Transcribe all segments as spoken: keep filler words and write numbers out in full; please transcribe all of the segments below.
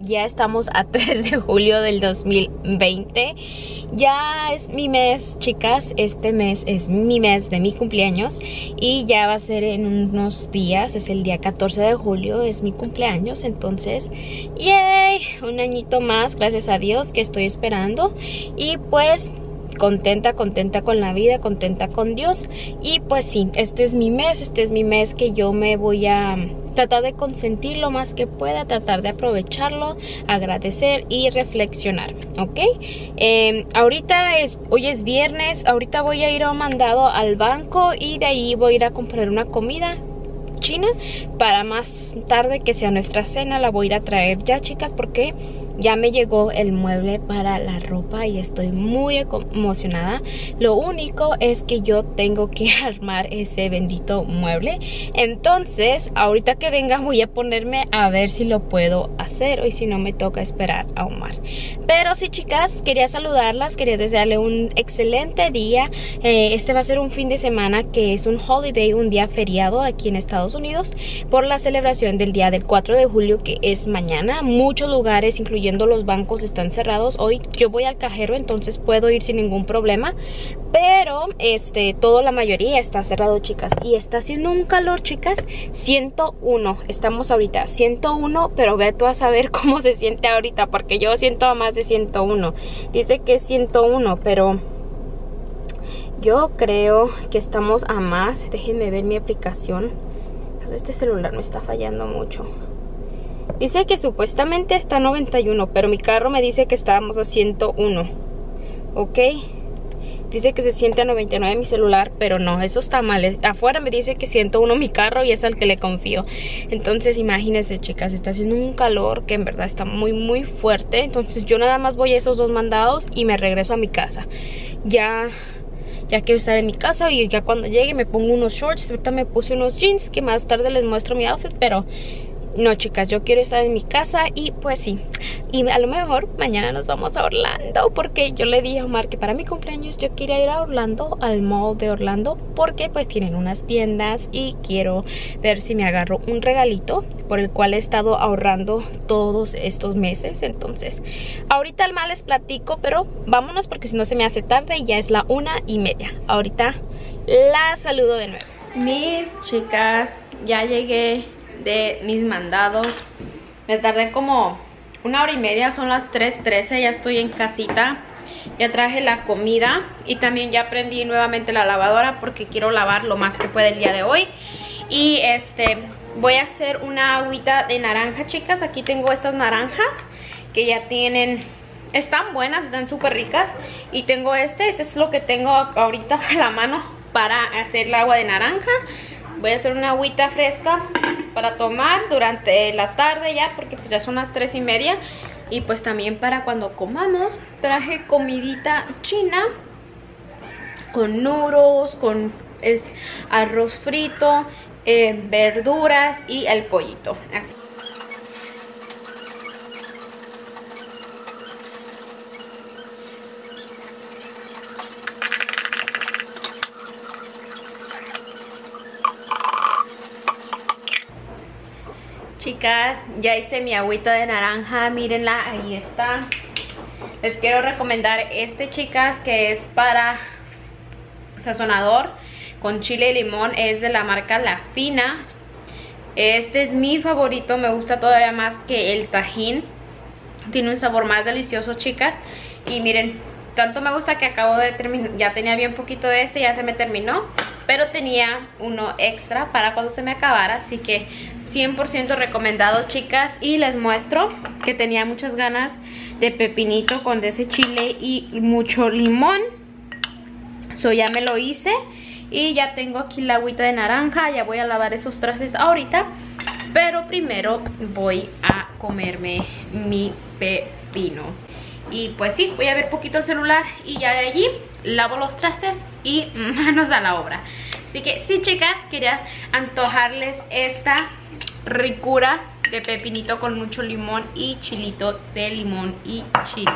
ya estamos a tres de julio del dos mil veinte. Ya es mi mes, chicas. Este mes es mi mes de mi cumpleaños y ya va a ser en unos días. Es el día catorce de julio, es mi cumpleaños. Entonces, yay, un añito más, gracias a Dios, que estoy esperando. Y pues contenta, contenta con la vida, contenta con Dios. Y pues sí, este es mi mes, este es mi mes que yo me voy a tratar de consentir lo más que pueda, tratar de aprovecharlo, agradecer y reflexionar, ¿ok? Eh, ahorita es, hoy es viernes, ahorita voy a ir a un mandado al banco y de ahí voy a ir a comprar una comida china para más tarde, que sea nuestra cena. La voy a ir a traer ya, chicas, porque ya me llegó el mueble para la ropa y estoy muy emocionada. Lo único es que yo tengo que armar ese bendito mueble. Entonces, ahorita que venga voy a ponerme a ver si lo puedo hacer y si no me toca esperar a Omar. Pero sí, chicas, quería saludarlas, quería desearle un excelente día. Eh, este va a ser un fin de semana que es un holiday, un día feriado aquí en Estados Unidos por la celebración del día del cuatro de julio, que es mañana. Muchos lugares, incluyendo los bancos, están cerrados. Hoy yo voy al cajero, entonces puedo ir sin ningún problema, pero este, todo, la mayoría está cerrado, chicas, y está haciendo un calor, chicas, ciento uno, estamos ahorita ciento uno, pero ve tú a saber cómo se siente ahorita, porque yo siento a más de ciento uno, dice que es ciento uno, pero yo creo que estamos a más. Déjenme ver mi aplicación. Este celular me está fallando mucho. Dice que supuestamente está a noventa y uno, pero mi carro me dice que estábamos a ciento uno. Ok. Dice que se siente a noventa y nueve mi celular, pero no, eso está mal. Afuera me dice que ciento uno mi carro y es al que le confío. Entonces imagínense, chicas, está haciendo un calor que en verdad está muy muy fuerte. Entonces yo nada más voy a esos dos mandados y me regreso a mi casa. Ya... Ya quiero estar en mi casa y ya cuando llegue me pongo unos shorts. Ahorita me puse unos jeans que más tarde les muestro mi outfit, pero no, chicas, yo quiero estar en mi casa y pues sí. Y a lo mejor mañana nos vamos a Orlando, porque yo le dije a Omar que para mi cumpleaños yo quería ir a Orlando, al mall de Orlando, porque pues tienen unas tiendas y quiero ver si me agarro un regalito por el cual he estado ahorrando todos estos meses. Entonces ahorita al mal les platico, pero vámonos porque si no se me hace tarde y ya es la una y media. Ahorita la saludo de nuevo. Mis chicas, ya llegué de mis mandados. Me tardé como una hora y media, son las tres trece, ya estoy en casita. Ya traje la comida y también ya prendí nuevamente la lavadora porque quiero lavar lo más que pueda el día de hoy. Y este, voy a hacer una agüita de naranja, chicas. Aquí tengo estas naranjas que ya tienen, están buenas, están súper ricas. Y tengo este, este es lo que tengo ahorita a la mano para hacer el agua de naranja. Voy a hacer una agüita fresca para tomar durante la tarde ya, porque pues ya son las tres y media. Y pues también para cuando comamos. Traje comidita china con noodles, con es, arroz frito, eh, verduras y el pollito. Así. Chicas, ya hice mi agüita de naranja, mírenla, ahí está. Les quiero recomendar este, chicas, que es para sazonador con chile y limón. Es de la marca La Fina. Este es mi favorito, me gusta todavía más que el Tajín. Tiene un sabor más delicioso, chicas. Y miren, tanto me gusta que acabo de terminar, ya tenía bien poquito de este, ya se me terminó, pero tenía uno extra para cuando se me acabara, así que cien por ciento recomendado, chicas. Y les muestro que tenía muchas ganas de pepinito con de ese chile y mucho limón. So ya me lo hice y ya tengo aquí la agüita de naranja. Ya voy a lavar esos trastes ahorita, pero primero voy a comerme mi pepino. Y pues sí, voy a ver poquito el celular y ya de allí lavo los trastes y manos a la obra. Así que sí, chicas, quería antojarles esta ricura de pepinito con mucho limón y chilito de limón y chile.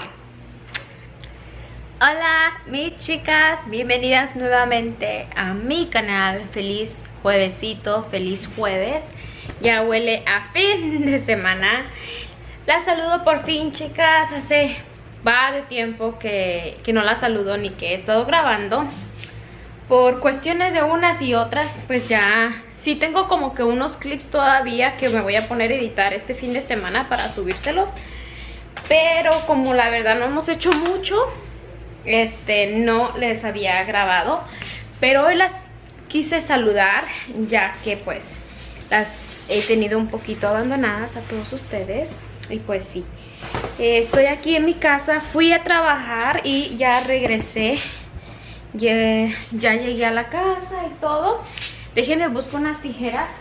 Hola mis chicas, bienvenidas nuevamente a mi canal. Feliz juevesito, feliz jueves. Ya huele a fin de semana. La saludo por fin, chicas. Hace varios tiempo que, que no la saludo ni que he estado grabando. Por cuestiones de unas y otras, pues ya sí tengo como que unos clips todavía que me voy a poner a editar este fin de semana para subírselos. Pero como la verdad no hemos hecho mucho, este no les había grabado. Pero hoy las quise saludar, ya que pues las he tenido un poquito abandonadas a todos ustedes. Y pues sí, eh, estoy aquí en mi casa, fui a trabajar y ya regresé. Ya, ya llegué a la casa y todo. Déjenme busco unas tijeras.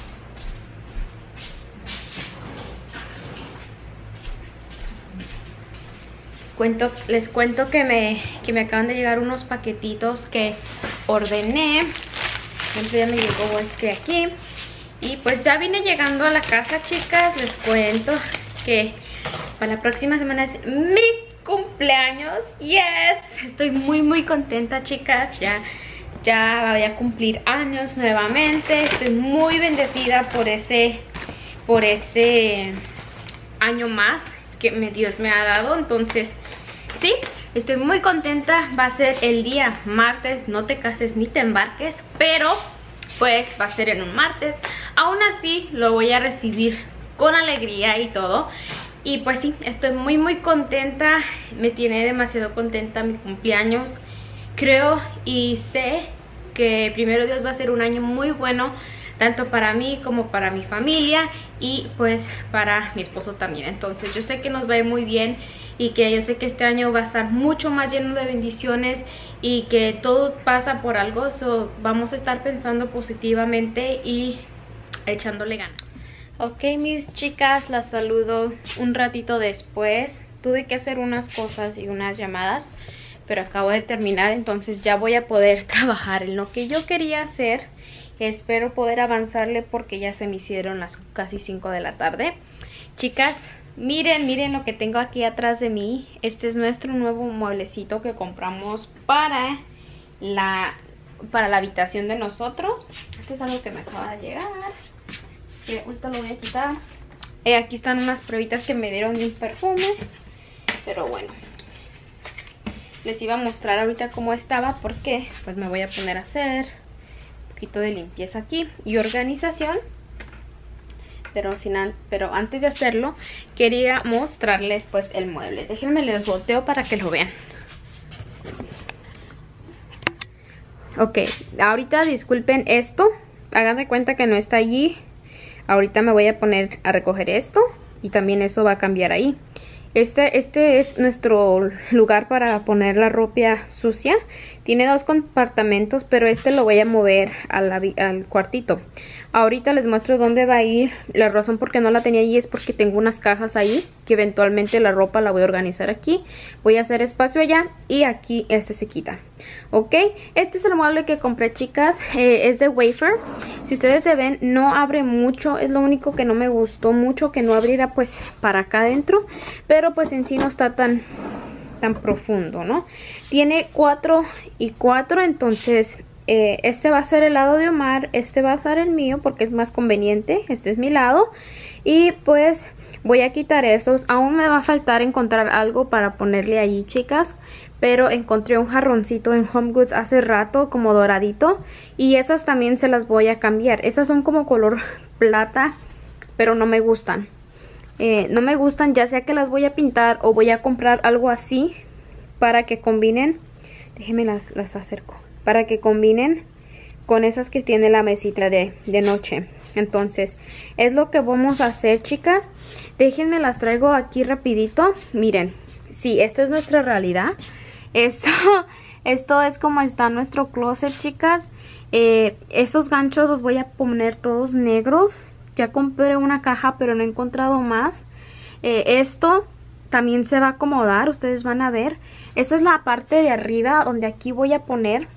Les cuento, les cuento que me, que me acaban de llegar unos paquetitos que ordené. Siempre ya me llegó este aquí. Y pues ya vine llegando a la casa, chicas. Les cuento que para la próxima semana es mi cumpleaños. Yes, estoy muy muy contenta, chicas. Ya, ya voy a cumplir años nuevamente. Estoy muy bendecida por ese, por ese año más que me, Dios me ha dado. Entonces, sí, estoy muy contenta. Va a ser el día martes. No te cases ni te embarques, pero pues va a ser en un martes. Aún así lo voy a recibir con alegría y todo. Y pues sí, estoy muy muy contenta. Me tiene demasiado contenta mi cumpleaños. Creo y sé que primero Dios va a ser un año muy bueno, tanto para mí como para mi familia y pues para mi esposo también. Entonces yo sé que nos va a ir muy bien y que yo sé que este año va a estar mucho más lleno de bendiciones y que todo pasa por algo. So, vamos a estar pensando positivamente y echándole ganas. Ok, mis chicas, las saludo un ratito después. Tuve que hacer unas cosas y unas llamadas, pero acabo de terminar, entonces ya voy a poder trabajar en lo que yo quería hacer. Espero poder avanzarle porque ya se me hicieron las casi cinco de la tarde. Chicas, miren, miren lo que tengo aquí atrás de mí. Este es nuestro nuevo mueblecito que compramos para la, para la habitación de nosotros. Esto es algo que me acaba de llegar. Que ahorita lo voy a quitar. Eh, aquí están unas pruebitas que me dieron de un perfume. Pero bueno, les iba a mostrar ahorita cómo estaba porque pues me voy a poner a hacer un poquito de limpieza aquí y organización. Pero, sin an pero antes de hacerlo quería mostrarles pues el mueble. Déjenme les volteo para que lo vean. Ok, ahorita disculpen esto. Hagan de cuenta que no está allí. Ahorita me voy a poner a recoger esto y también eso va a cambiar ahí. Este, este es nuestro lugar para poner la ropa sucia. Tiene dos compartimentos, pero este lo voy a mover a la, al cuartito. Ahorita les muestro dónde va a ir. La razón por qué no la tenía allí es porque tengo unas cajas ahí, que eventualmente la ropa la voy a organizar aquí. Voy a hacer espacio allá y aquí este se quita. Ok, este es el mueble que compré, chicas. Eh, es de Wayfair. Si ustedes se ven, no abre mucho. Es lo único que no me gustó mucho, que no abriera pues para acá adentro. Pero pues en sí no está tan tan profundo, ¿no? Tiene cuatro y cuatro, entonces eh, este va a ser el lado de Omar, este va a ser el mío porque es más conveniente. Este es mi lado y pues voy a quitar esos. Aún me va a faltar encontrar algo para ponerle allí, chicas, pero encontré un jarroncito en Home Goods hace rato como doradito y esas también se las voy a cambiar. Esas son como color plata, pero no me gustan. Eh, no me gustan, ya sea que las voy a pintar o voy a comprar algo así para que combinen. Déjenme las, las acerco. Para que combinen con esas que tiene la mesita de, de noche. Entonces, es lo que vamos a hacer, chicas. Déjenme las traigo aquí rapidito. Miren, sí, esta es nuestra realidad. Esto, esto es como está nuestro closet, chicas. Eh, esos ganchos los voy a poner todos negros. Ya compré una caja, pero no he encontrado más. Eh, esto también se va a acomodar, ustedes van a ver. Esta es la parte de arriba, donde aquí voy a poner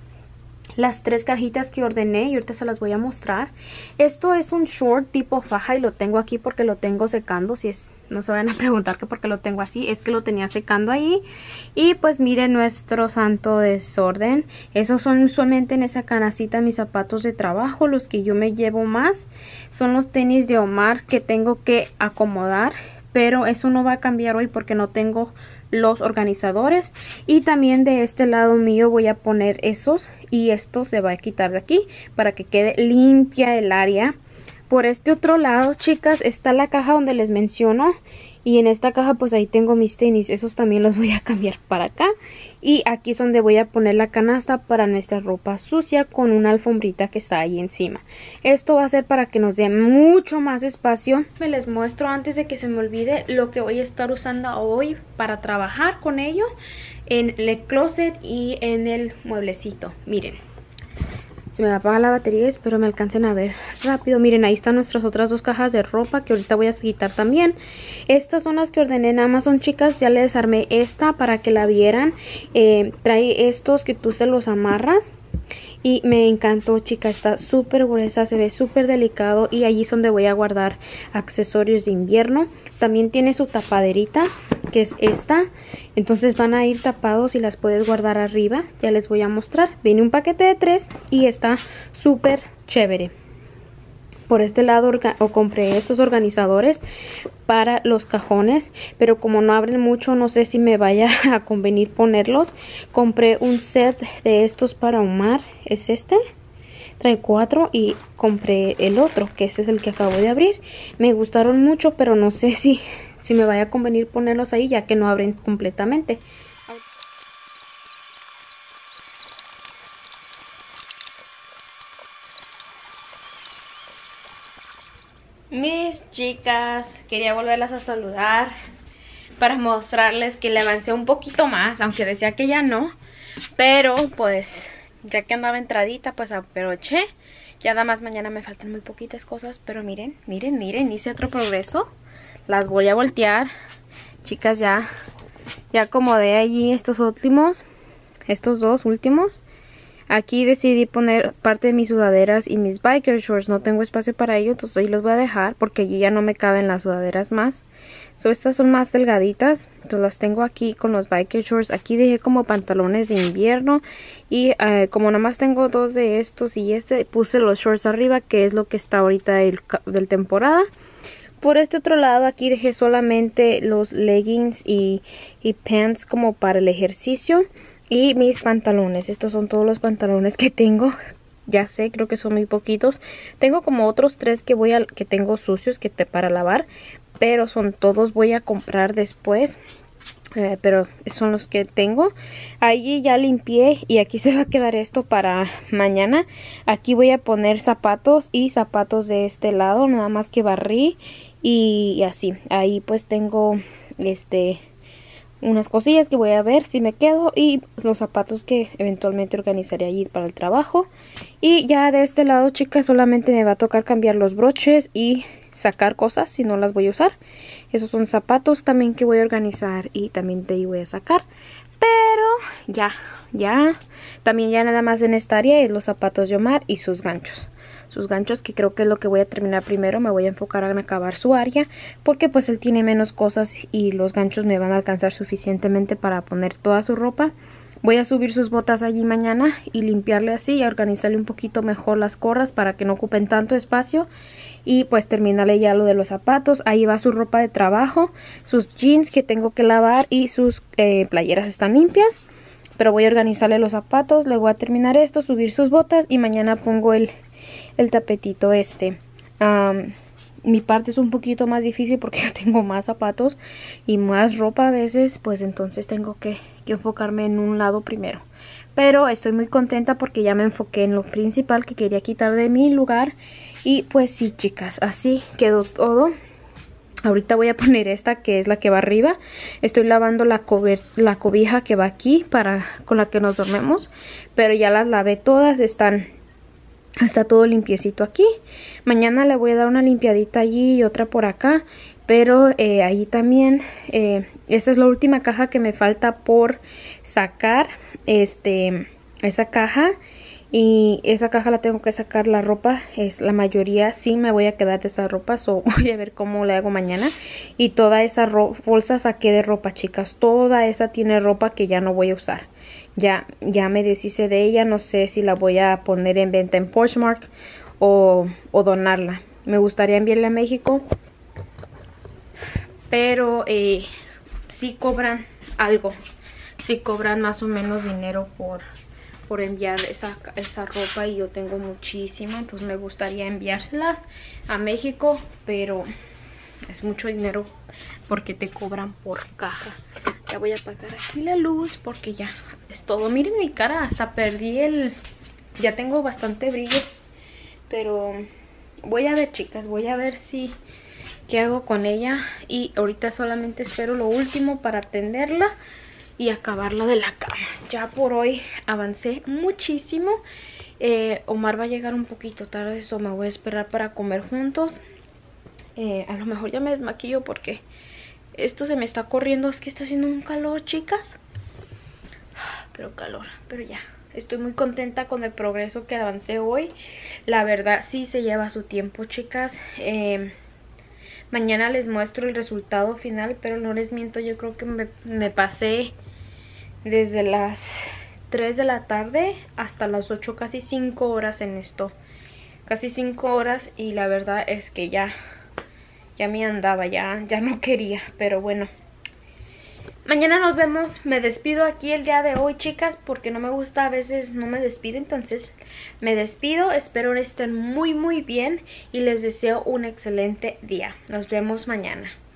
las tres cajitas que ordené y ahorita se las voy a mostrar. Esto es un short tipo faja y lo tengo aquí porque lo tengo secando. Si es, no se vayan a preguntar que por qué lo tengo así, es que lo tenía secando ahí. Y pues miren nuestro santo desorden. Esos son usualmente en esa canacita mis zapatos de trabajo. Los que yo me llevo más son los tenis de Omar que tengo que acomodar pero eso no va a cambiar hoy porque no tengo los organizadores. Y también de este lado mío voy a poner esos, y esto se va a quitar de aquí para que quede limpia el área. Por este otro lado, chicas, está la caja donde les menciono, y en esta caja pues ahí tengo mis tenis, esos también los voy a cambiar para acá. Y aquí es donde voy a poner la canasta para nuestra ropa sucia con una alfombrita que está ahí encima. Esto va a ser para que nos dé mucho más espacio. Me les muestro antes de que se me olvide lo que voy a estar usando hoy para trabajar con ello en el closet y en el mueblecito. Miren, se me apaga la batería, espero me alcancen a ver rápido. Miren, ahí están nuestras otras dos cajas de ropa que ahorita voy a quitar también. Estas son las que ordené en Amazon, chicas. Ya les armé esta para que la vieran. Eh, trae estos que tú se los amarras. Y me encantó, chicas, está súper gruesa, se ve súper delicado. Y allí es donde voy a guardar accesorios de invierno. También tiene su tapaderita, que es esta. Entonces van a ir tapados y las puedes guardar arriba. Ya les voy a mostrar. Viene un paquete de tres y está súper chévere. Por este lado o compré estos organizadores para los cajones, pero como no abren mucho, no sé si me vaya a convenir ponerlos. Compré un set de estos para Omar, es este, trae cuatro, y compré el otro, que este es el que acabo de abrir. Me gustaron mucho, pero no sé si, si me vaya a convenir ponerlos ahí, ya que no abren completamente. Mis chicas, quería volverlas a saludar para mostrarles que le avancé un poquito más, aunque decía que ya no, pero pues ya que andaba entradita pues aproveché. Ya nada más mañana me faltan muy poquitas cosas, pero miren, miren, miren, hice otro progreso. Las voy a voltear, chicas. Ya, ya acomodé allí estos últimos, estos dos últimos. Aquí decidí poner parte de mis sudaderas y mis biker shorts. No tengo espacio para ello, entonces ahí los voy a dejar porque allí ya no me caben las sudaderas más. So, estas son más delgaditas, entonces las tengo aquí con los biker shorts. Aquí dejé como pantalones de invierno y eh, como nada más tengo dos de estos y este, puse los shorts arriba, que es lo que está ahorita el, del temporada. Por este otro lado aquí dejé solamente los leggings y, y pants como para el ejercicio. Y mis pantalones, estos son todos los pantalones que tengo. Ya sé, creo que son muy poquitos. Tengo como otros tres que voy a que tengo sucios que te para lavar, pero son todos, voy a comprar después. Eh, pero son los que tengo. Allí ya limpié y aquí se va a quedar esto para mañana. Aquí voy a poner zapatos y zapatos de este lado, nada más que barrí y, y así. Ahí pues tengo este unas cosillas que voy a ver si me quedo, y los zapatos que eventualmente organizaré allí para el trabajo. Y ya de este lado, chicas, solamente me va a tocar cambiar los broches y sacar cosas si no las voy a usar. Esos son zapatos también que voy a organizar y también te voy a sacar. Pero ya, ya, también ya nada más en esta área es los zapatos de Omar y sus ganchos. Sus ganchos, que creo que es lo que voy a terminar primero. Me voy a enfocar en acabar su área porque pues él tiene menos cosas y los ganchos me van a alcanzar suficientemente para poner toda su ropa. Voy a subir sus botas allí mañana y limpiarle así y organizarle un poquito mejor las corras para que no ocupen tanto espacio. Y pues terminarle ya lo de los zapatos. Ahí va su ropa de trabajo, sus jeans que tengo que lavar y sus eh, playeras están limpias. Pero voy a organizarle los zapatos, le voy a terminar esto, subir sus botas y mañana pongo el, el tapetito este. Um, mi parte es un poquito más difícil porque yo tengo más zapatos y más ropa a veces, pues entonces tengo que, que enfocarme en un lado primero. Pero estoy muy contenta porque ya me enfoqué en lo principal que quería quitar de mi lugar. Y pues sí, chicas, así quedó todo. Ahorita voy a poner esta que es la que va arriba. Estoy lavando la, cober la cobija que va aquí para con la que nos dormimos. Pero ya las lavé todas, están... Está todo limpiecito aquí. Mañana le voy a dar una limpiadita allí y otra por acá. Pero eh, ahí también, eh, esa es la última caja que me falta por sacar. Este, esa caja. Y esa caja la tengo que sacar. La ropa es la mayoría. Sí me voy a quedar de esa ropa. So voy a ver cómo le hago mañana. Y toda esa bolsa saqué de ropa, chicas. Toda esa tiene ropa que ya no voy a usar. Ya, ya me deshice de ella. No sé si la voy a poner en venta en Poshmark o, o donarla. Me gustaría enviarla a México. pero eh, sí cobran algo, sí cobran más o menos dinero por, por enviar esa, esa ropa, y yo tengo muchísima, entonces me gustaría enviárselas a México, pero es mucho dinero porque te cobran por caja. Ya voy a apagar aquí la luz porque ya es todo. Miren mi cara, hasta perdí el... Ya tengo bastante brillo, pero voy a ver, chicas, voy a ver si... ¿Qué hago con ella? Y ahorita solamente espero lo último para atenderla y acabarla de la cama. Ya por hoy avancé muchísimo. eh, Omar va a llegar un poquito tarde, eso me voy a esperar para comer juntos. eh, A lo mejor ya me desmaquillo porque esto se me está corriendo. Es que está haciendo un calor, chicas, pero calor, pero ya. Estoy muy contenta con el progreso que avancé hoy. La verdad sí se lleva su tiempo, chicas. eh, Mañana les muestro el resultado final, pero no les miento, yo creo que me, me pasé desde las tres de la tarde hasta las ocho, casi cinco horas en esto. Casi cinco horas, y la verdad es que ya, ya me andaba, ya, ya no quería, pero bueno. Mañana nos vemos. Me despido aquí el día de hoy, chicas, porque no me gusta a veces no me despido. Entonces me despido. Espero estén muy muy bien y les deseo un excelente día. Nos vemos mañana.